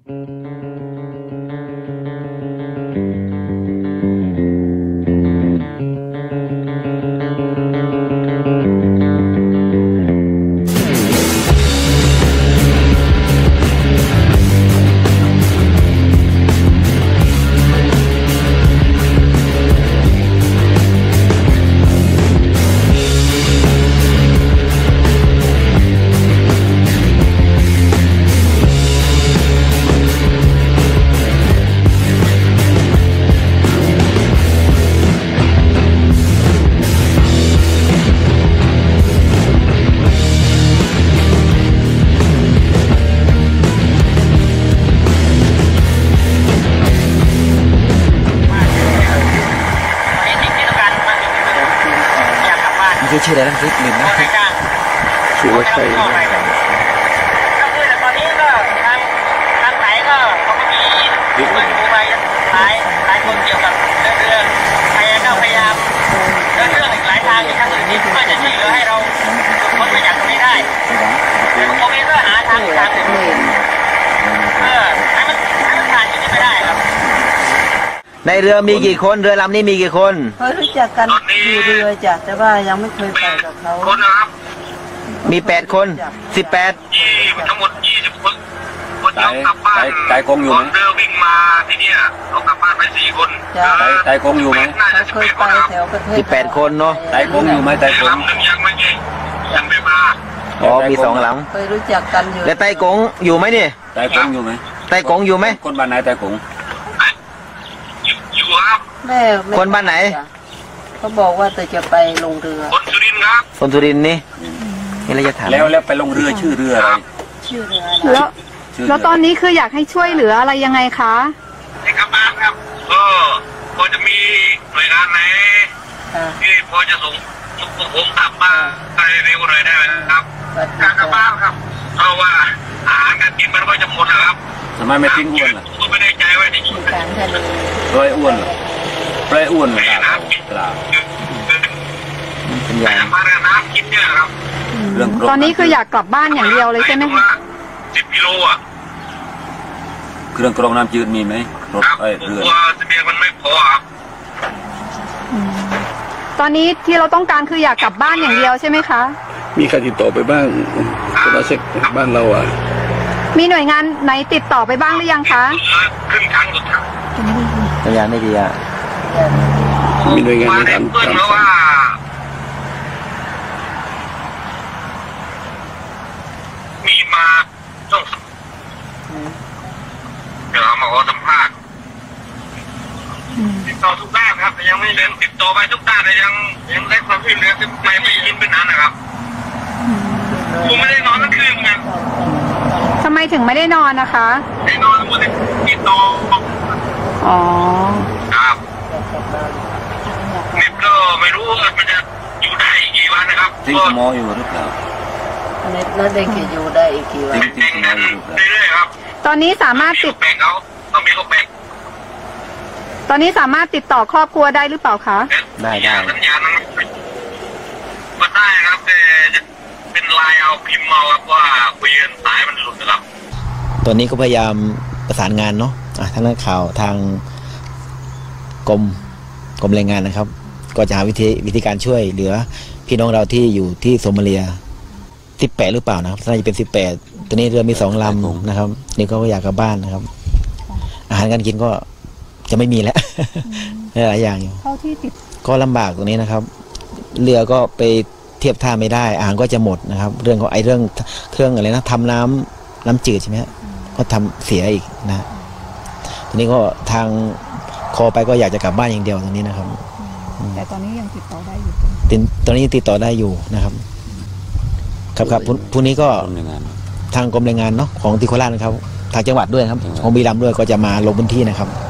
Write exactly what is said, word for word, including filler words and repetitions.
ชื่ออะไรนะคลิปลืมนะชื่อว่าใช่ก็คือตอนนี้ก็ทางทางไหนก็เขาก็มีช่วยดูไปหลายหลายคนเกี่ยวกับเรื่องเรื่องพยายามพยายามเรื่องเรื่องอีกหลายทางอีกทางอื่นที่ก็จะช่วยเหลือให้เราพ้นไปจากตรงนี้ได้ตรงนี้ก็หาทางทางอื่นเพื่อให้มันให้มันผ่านจุดนี้ไปได้ครับในเรือมีกี่คนเรือลำนี้มีกี่คนเคยรู้จักกันอยู่เรือจ้ะแต่ว่ายังไม่เคยไปกับเขาคนนะครับมีแปดคนสิบแปดยี่ทั้งหมดยี่สิบคนคนยกกลับบ้านไต่กงอยู่ไหมเรือวิ่งมาที่นี่เขากลับบ้านไปสี่คนไต่กงอยู่ไหมเขาเคยไปแถวประเทศสิบแปดคนเนาะไต่กงอยู่ไหมไต่กงลำหนึ่งยังไม่ยิงยังไม่มาอ๋อมีสองลำเคยรู้จักกันอยู่แล้วไต่กงอยู่ไหมนี่ไต่กงอยู่ไหมไต่กงอยู่ไหมคนบ้านไหนไต่กงอยู่ครับแม่คนบ้านไหนเขาบอกว่าจะจะไปลงเรือคนสุรินทร์ครับคนสุรินทร์นี่นี่เราจะถามแล้วแล้วไปลงเรือชื่อเรืออะไรชื่อเรือแล้วแล้วตอนนี้คืออยากให้ช่วยเหลืออะไรยังไงคะในกลับบ้านครับก็พอจะมีหน่วยงานไหนที่พอจะส่งผมกลับบ้านไปเร็วหน่อยได้ไหมครับการกลับบ้านครับเพราะว่าอาหารการกินมันก็จะหมดนะครับทำไมไม่ทิ้งอ้วนล่ะก็ไม่ได้ใจไว้ที่นี่ร้อยอ้วนเหรอร้อยอ้วนเหรอครับเป็นอย่างมาเรื่องน้ำกินเนี่ยครับตอนนี้คืออยากกลับบ้านอย่างเดียวเลยใช่ไหมคะสิบกิโลอ่ะเครื่องกรองน้ำจืดมีไหมรถไอ้เรือเสบียงมันไม่พอครับตอนนี้ที่เราต้องการคืออยากกลับบ้านอย่างเดียวใช่ไหมคะมีใครติดต่อไปบ้างจะมาเช็คบ้านเราอ่ะมีหน่วยงานไหนติดต่อไปบ้างหรือยังคะขึ้นทางสุดท้ายสัญญาณไม่ดีอ่ะมีหน่วยงานในการเพื่อนแล้วว่ามีมาต้องเดี๋ยวมาขอสัมภาษณ์ติดต่อทุกด้านครับแต่ยังไม่เล่นติดต่อไปทุกด้านแต่ยังยังได้ความช่วยเหลือไม่ไม่ยินเป็นนั้นนะครับผมไม่ได้นอนทั้งคืนไงทำไมถึงไม่ได้นอนนะคะไม่นอนผมติดต่ออ๋อครับนี่ก็ไม่รู้ว่ามันจะอยู่ได้อีกกี่วันนะครับทิ้งหมออยู่หรือเปล่าเน็ตแล้วเด็กจะอยู่ได้อีกกี่วันทิ้งนั้นเรื่อยๆครับตอนนี้สามารถติดแบ่งเขาต้องมีเขาแบ่งตอนนี้สามารถติดต่อครอบครัวได้หรือเปล่าคะได้ได้สัญญาณนั้นก็ได้ครับแต่เป็นไลน์เอาพิมพ์มาครับว่าคุยกันสายมันหลุดนะครับตอนนี้ก็พยายามประสานงานเนาะทางนักข่าวทางกรมกรมแรงงานนะครับ ก็จะหาวิธีวิธีการช่วยเหลือพี่น้องเราที่อยู่ที่โซมาเลียสิบแปดหรือเปล่านะครับน่าจะเป็นสิบแปดตอนนี้เรือมีสองลำนะครับนี่ก็อยากกลับบ้านนะครับอาหารการกินก็จะไม่มีแล้วหลายอย่างอยู่ก็ลำบากตรงนี้นะครับเรือก็ไปเทียบท่าไม่ได้อาหารก็จะหมดนะครับเรื่องของไอ้เรื่องเครื่องอะไรนะทำน้ำน้ำจืดใช่ไหมก็ทำเสียอีกนะทีนี้ก็ทางคอไปก็อยากจะกลับบ้านอย่างเดียวตรงนี้นะครับแต่ตอนนี้ยังติดต่อได้อยู่ตอนนี้ติดต่อได้อยู่นะครับครับครับพรุ่งนี้ก็ทางกรมแรงงานเนาะของติโคราชนะครับทางจังหวัดด้วยครับของบุรีรัมย์ด้วยก็จะมาลงพื้นที่นะครับ